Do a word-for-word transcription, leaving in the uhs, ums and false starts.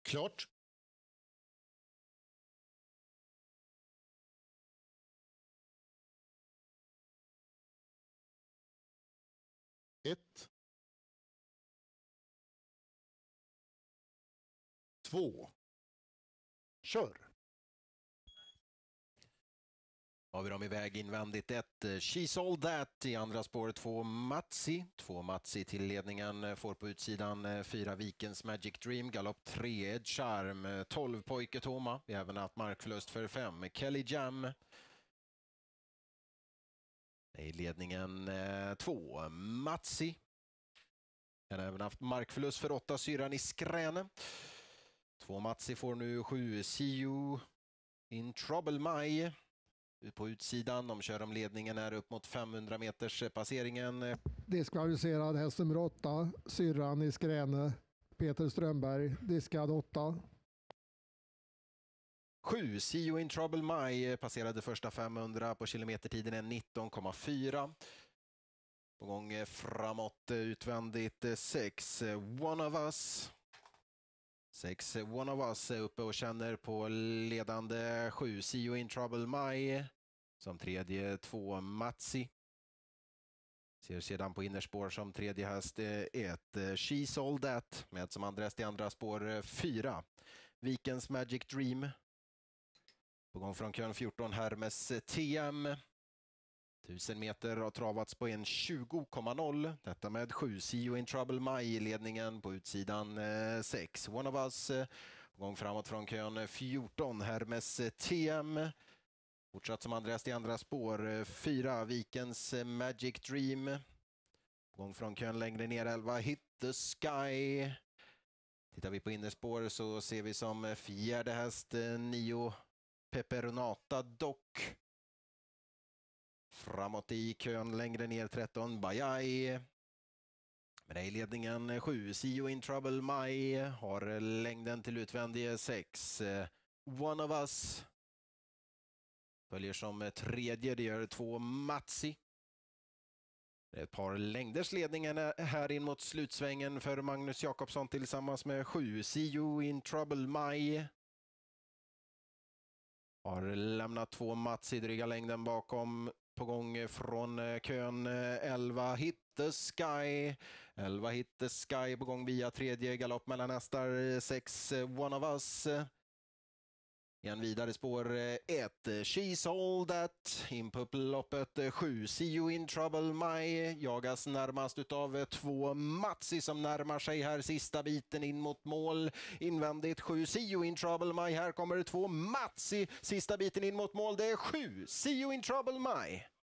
Klart. Ett. Två. Kör. Har vi dem iväg invändigt ett She's All That i andra spår, två Matsi. Två Matsi till ledningen, får på utsidan fyra Vikens Magic Dream, galopp tre Ed Charm, tolv Pojke Toma. Vi har även haft markförlust för fem Kelly Jam. I ledningen eh, två Matsi. Vi har även haft markförlust för åtta Syran i Skräne. Två Matsi får nu sju See You In Trouble My. På utsidan, de kör om ledningen är upp mot femhundra meters passeringen. Diskvalificerad häst nummer åtta, Syrran i Skräne, Peter Strömberg, diskad åtta. sju See You In Trouble My passerade första femhundra på kilometertiden är nitton komma fyra. På gång framåt utvändigt sex One of Us. sex One of Us är uppe och känner på ledande sju See You In Trouble My. Som tredje två Matsi. Ser sedan på innerspår som tredje häst ett She's All That. Med som andra häst i andra spår fyra Vikens Magic Dream. På gång från kön fjorton Hermes T M. tusen meter har travats på en tjugo komma noll. Detta med sju See You In Trouble My i ledningen, på utsidan sex One of Us. På gång framåt från kön fjorton Hermes T M. Fortsatt som andra häst i andra spår fyra Vikens Magic Dream. På gång från kön längre ner elva Hit the Sky. Tittar vi på innerspår så ser vi som fjärde häst nio Peperonata Dock. Framåt i kön längre ner tretton Bajaj. Men i ledningen sju See You In Trouble My. Har längden till utvändige sex One of Us. Följer som tredje, det gör två Matsi. Det är ett par längders ledningen här in mot slutsvängen för Magnus Jakobsson tillsammans med sju See You In Trouble My. Har lämnat två Matsi, dryga längden bakom. På gång från kön elva Hit the Sky. elva Hit the Sky på gång via tredje galopp mellan hästar sex One of Us. Igen vidare spår ett She's All That. In på upploppet sju See You In Trouble My. Jagas närmast utav två Matsi som närmar sig här sista biten in mot mål. Invändigt sju See You In Trouble My. Här kommer det två Matsi. Sista biten in mot mål, det är sju See You In Trouble My.